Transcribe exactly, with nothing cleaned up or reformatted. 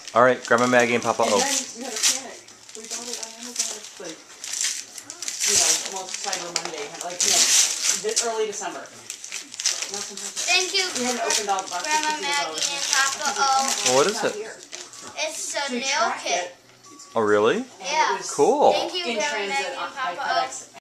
All right, Grandma Maggie and Papa And O. then we had a panic. We bought it on Amazon. It's like, you know, almost Cyber Monday. Like, you know, this early December. Thank you, We hadn't opened all the boxes. Grandma Maggie and Papa O. Well, what is it? It's a nail kit. Oh, really? Yeah. Cool. Thank you, In Grandma transit Maggie and by Papa O. FedEx.